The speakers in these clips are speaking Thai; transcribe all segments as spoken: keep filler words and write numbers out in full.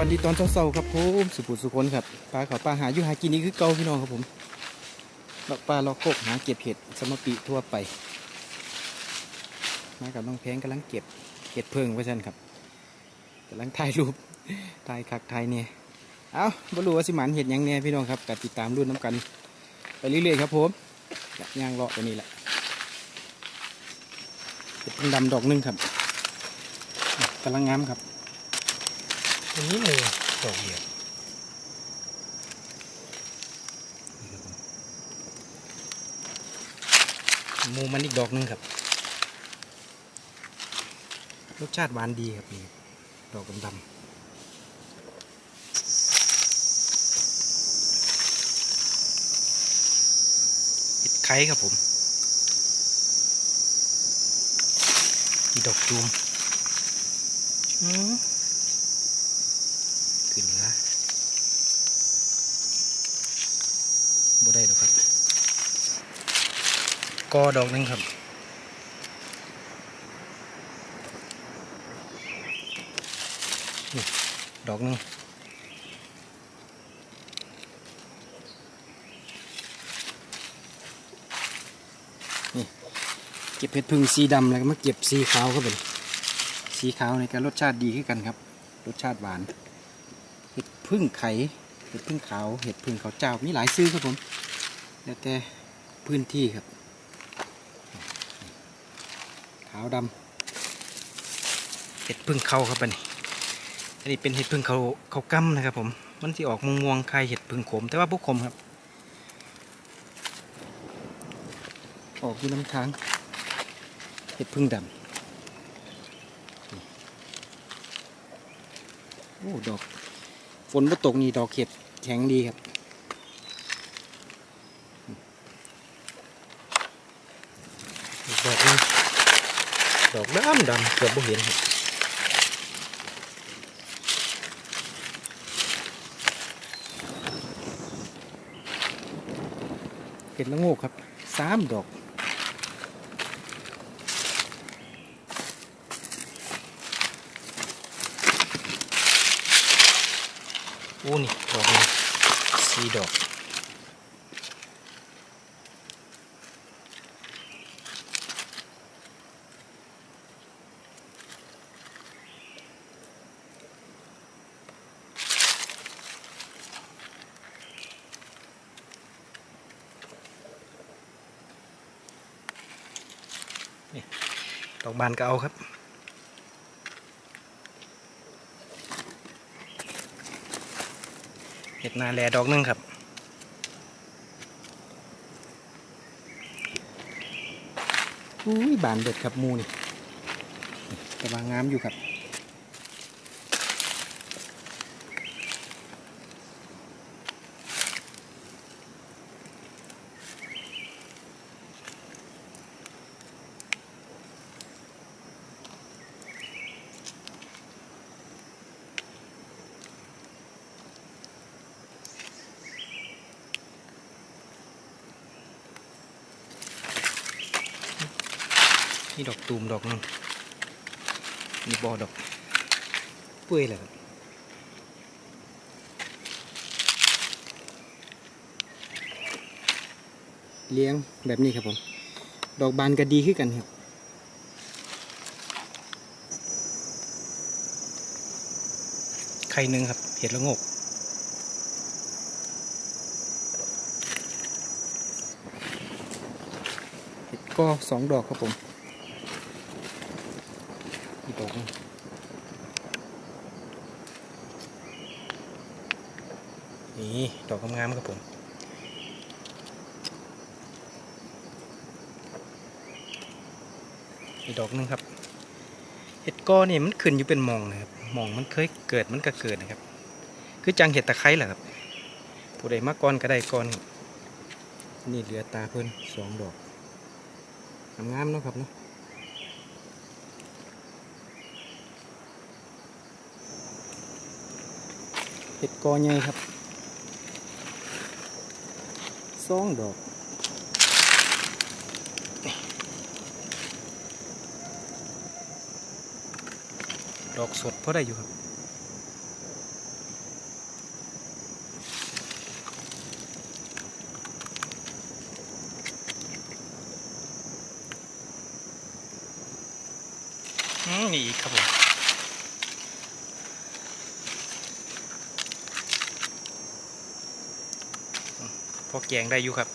ดีตอนเช้าๆครับผมสุขุสุขนครับปลาเขาปลาหาอยู่หากินนี่คือเก่าพี่น้องครับผมเลาะปลาเลาะโคกหาเก็บเห็ดสมปีทั่วไปมากับน้องแพงกำลังเก็บเห็ดเพิงไว้ท่านครับกำลังถ่ายรูปถ่ายคักถ่ายเนี่ยเอาบรรลุว่าสิหมันเห็ดยังเนี่ยพี่น้องครับกับติดตามรุ่นน้ำกันไปเรื่อยๆครับผมย่างเลาะตัวนี้แหละเห็ดเพิงดำดอกนึงครับกำลังงามครับอันนี้เลยดอกเดียวมูมันอีกดอกนึงครับรสชาติหวานดีครับนี่ดอกดำๆเห็ดไข่ครับผมมีดอกจูมอืมขึ้นนะบ่ได้ดอกครับกอดอกนึงครับนี่ดอกนึงนี่เก็บเห็ดพึ่งสีดำแล้วก็มาเก็บสีขาวเข้าไปสีขาวในการรสชาติดีขึ้นกันครับรสชาติหวานเห็ดพึ่งไข่เห็ดพึ่งขาวเห็ดพึ่งขาวเจ้ามีหลายซื้อครับผมแล้วแต่พื้นที่ครับขาวดำเห็ดพึ่งเขาครับอันนี้อันนี้เป็นเห็ดพึ่งเขาเขากั้มนะครับผมมันที่ออกม่วงๆคล้ายเห็ดพึ่งขมแต่ว่าพวกขมครับออกที่น้ำค้างเห็ดพึ่งดำโอ้ดอกฝนบ่ตกนี่ดอกเห็ดแข็งดีครับดอกนึงดอกดำดำเกือบไม่เห็นเห็ดละโงกครับสามดอกโอ้นี่ดอกนึงสี่ดอกดอกบานก็เอาครับเห็ดนาแลดอกนึงครับอุ้ยบานเด็ดครับมูนี่กำลังงามอยู่ครับนี่ดอกตูมดอกนึงนี่บอดอกเปื่อยเลยเลี้ยงแบบนี้ครับผมดอกบานก็ดีขึ้นกันครับไข่หนึ่งครับเห็ดละโงกเห็ดก็สองดอกครับผมอีกดอกนึงนี่ดอกงามๆครับผมอีกดอกนึงครับเห็ดก้อนี่มันขึ้นอยู่เป็นมองนะครับมองมันเคยเกิดมันก็เกิดนะครับคือจังเห็ดตะไคร้แหละครับผู้ใดมาก้อนก็ได้ก้อนนี่เหลือตาเพิ่นสองดอกงามๆเนาะครับเนาะเห็ดกอใหญ่ครับสองดอกดอกสดเพราะได้อยู่ครับมนี่อีกครับผมพอแกงได้อยู่ครับ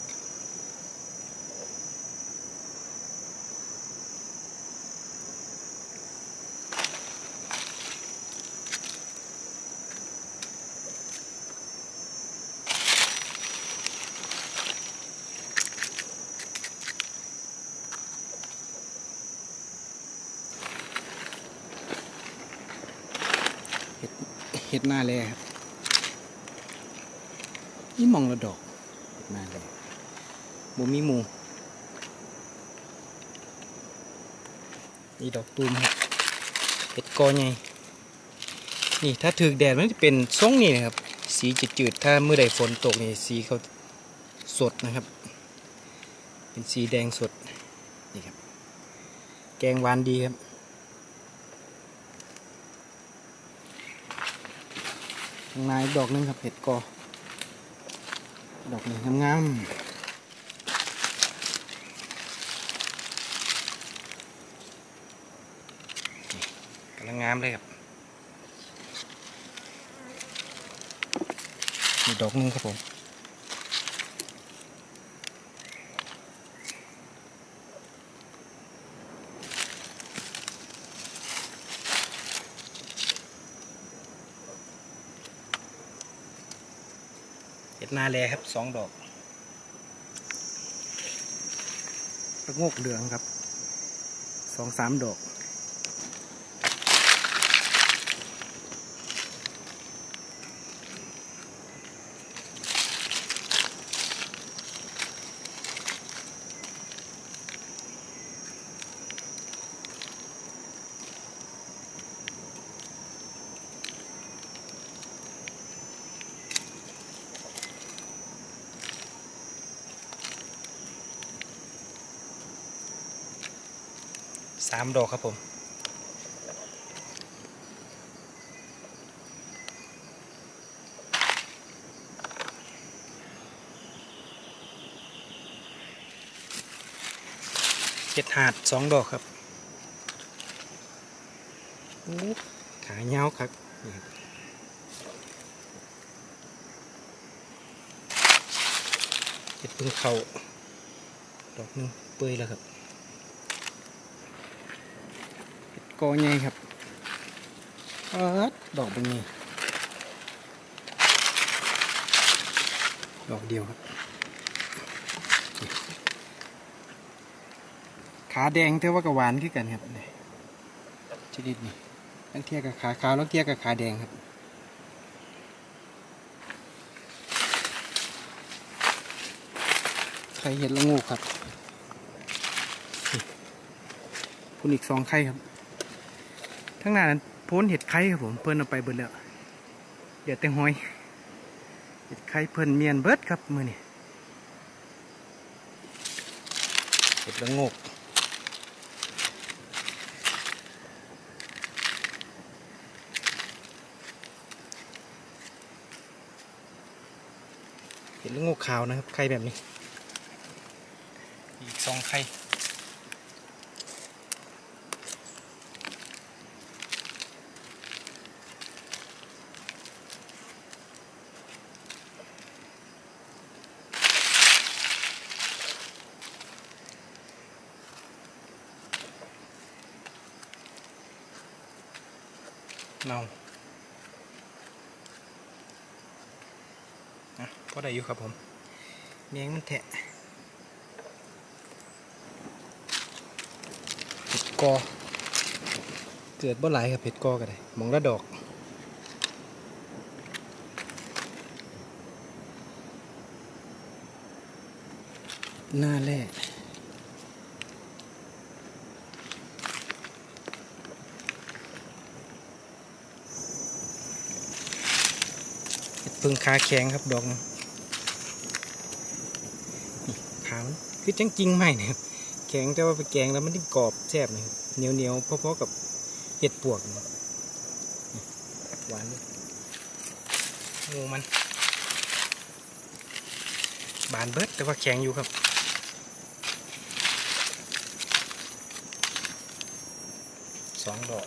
เห็ดเห็ดหน้าแลครับนี่มองละดอกเห็ดหน้าแลบ่มีหมูนี่ดอกตูมครับเห็ดกอใหญ่นี่ถ้าถือแดดมันจะเป็นทรงนี่นะครับสีจืดๆถ้าเมื่อใดฝนตกนี่สีเขาสดนะครับเป็นสีแดงสดนี่ครับแกงหวานดีครับข้างในดอกนึงครับเห็ดกอดอกนี้งามๆกำลังงามเลยครับอีกดอกนึงครับผมเห็ดนาแลครับสองดอกระโงกเหลืองครับสองสามดอกสามดอกครับผมเห็ดหาดสองดอกครับขาเงาครับเห็ดพึ่งเขาดอกนึงเปื่อยแล้วครับกอใหญ่ครับเออดอกเป็นไงดอกเดียวครับขาแดงแต่ว่ากระหวานขึ้นกันครับชนิดนี้ทั้งเทียกับขาขาวแล้วเทียกับขาแดงครับไข่เห็ดละงูครับคุณอีกสองไข่ครับทั้งหน้านั้นโพ้นเห็ดไข่ครับผมเพิ่นเอาไปเบิดแล้วเดี๋ยวแต่หอยเห็ดไข่เพิ่นเมียนเบิดครับมือนี่เห็ดละโงกเห็ดละโงกขาวนะครับไข่แบบนี้อีกสองไข่เนาอ่ะพอได้อยู่ครับผมแมงมันแทะเห็ดกอเกิดบ่หลายครับเห็ดกอก็ได้มองละดอกหน้าแรกพึ่งขาแข็งครับดอกขาวคือจังจริงไหมเนี่ยแข็งแต่ว่าไปแกงแล้วมันที่กรอบแซ่บนะครับเหนียวเหนียวเพราะๆกับเห็ดปวกหวานเลยงูมันบานเบิดแต่ว่าแข็งอยู่ครับองดอก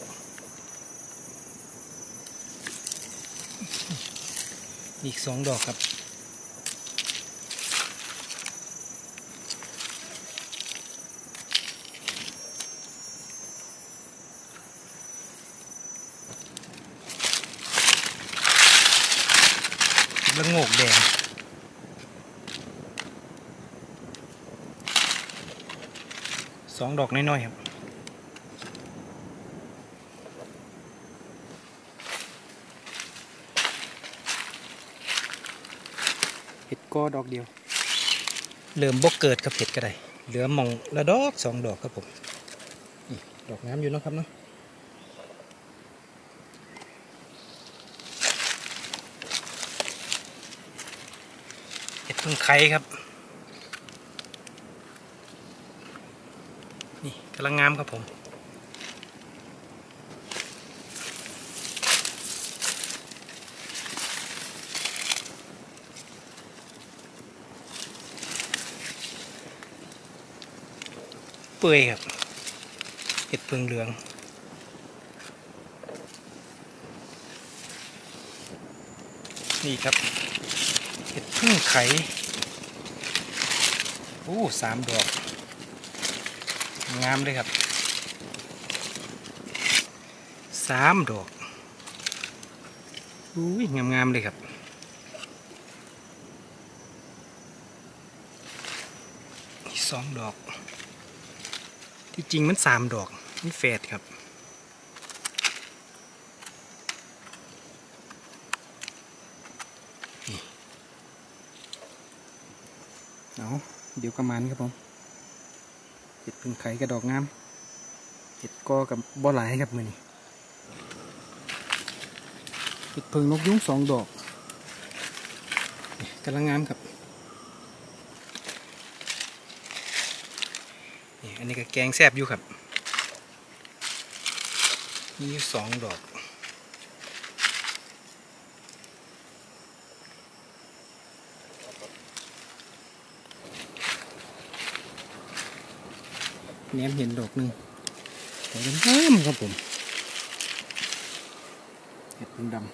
อีกสองดอกครับแล้วโงกแดงสองดอกน้อยๆครับเห็ดกอดอกเดียวเริ่มบกเกิดกับเห็ดก็ได้เหลือมองละดอกสองดอกครับผมนี่ดอกน้ำอยู่นะครับเนาะเห็ดพึ่งไข่ครับนี่กำลังงามครับผมเปื่อยครับเห็ดพึ่งเหลืองนี่ครับเห็ดพึ่งไข่โอ้สามดอกงามเลยครับสามดอกอุ้ยงามๆเลยครับอีกสองดอกที่จริงมันสามดอกนี่แฝดครับเอาเดี๋ยวกระมันครับผมเห็ดพึ่งไข่กระดอกงามเห็ดกอกับบ่อหลายครับมือนี้เห็ดพึ่งนกยุ้งสองดอกกำลังงามครับนี่อันนี้ก็แกงแซ่บอยู่ครับมีอยู่สองดอกแหนมเห็นดอกหนึ่งแต่เป็นงามครับผมเห็ดพึ่งดำ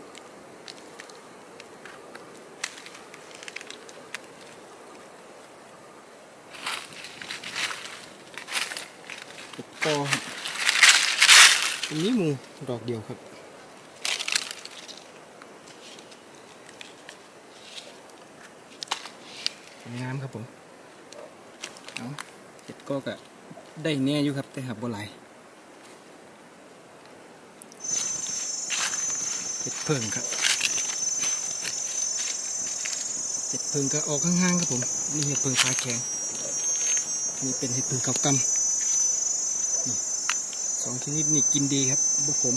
เห็ดกออันนี้มูดอกเดียวครับงามครับผมเอาเห็ดกอก็ได้แน่อยู่ครับแต่หาบ่หลายเห็ดเพิ่งครับเห็ดเพิ่งก็ออกข้างๆครับผมนี่เห็ดเพิ่งขาแข็งนี่เป็นเห็ดเพิ่งเก่ากำนี่สองชนิดนี่กินดีครับบุผม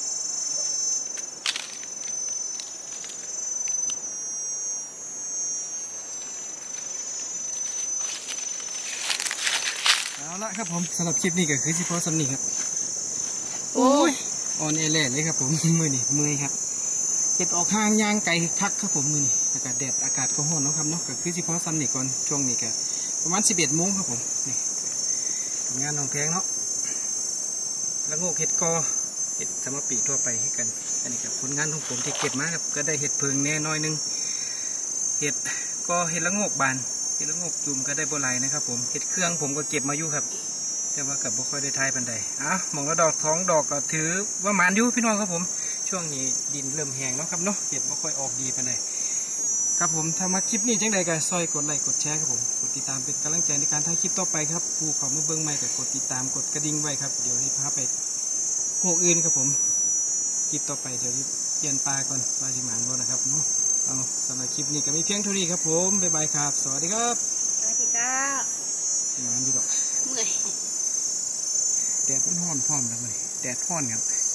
เอาละครับผมสำหรับคลิปนี้ก็คือสิพอสำนีครับโอ้ยอ่อนเอเล่เลยครับผมมือนี่มือครับเห็ดออกห่างยางไก่ทักครับผมมือนี่อากาศแดดอากาศก็ร้อนเนาะครับเนาะก็คือสิพอสำนีก่อนช่วงนี้ก็ประมาณสิบเอ็ดโมงครับผมนี่ทำงานน้องแพงเนาะแล้วโงกเห็ดกอเห็ดสมปีทั่วไปให้กันอันนี้ครับผลงานของผมที่เก็บมาครับก็ได้เห็ดเพิงแน่น้อยนึงเห็ดก็เห็ดละโงกบานเห็ดละโงกจุ่มก็ได้โบราณนะครับผมเห็ดเครื่องผมก็เก็บมาอยู่ครับแต่ว่ากับบ่ค่อยได้ทายปันใดอ่ะมองแล้วดอกท้องดอกก็ถือว่าหมานอยู่พี่น้องครับผมช่วงนี้ดินเริ่มแห้งแล้วครับเนาะเห็ดบ่ค่อยออกดีปันใดครับผมถ้ามาคลิปนี้จังใดก็ซอยกดไลค์กดแชร์ครับผมกดติดตามเป็นกำลังใจในการถ่ายคลิปต่อไปครับผู้ขอมาเบิ้งใหม่ก็กดติดตามกดกระดิ่งไว้ครับเดี๋ยวที่พาไปพวกอื่นครับผมคลิปต่อไปเดี๋ยวที่เปลี่ยนปลาก่อนปลาที่หมานบ่นะครับเนาะเอาสำหรับคลิปนี้ก็มีเพียงเท่านี้ครับผมบ๊ายบายครับสวัสดีครับสวัสดีจ้าหมานดีดอกเมื่อยแดดร้อนพร้อมแล้วเลยแดดร้อนครับ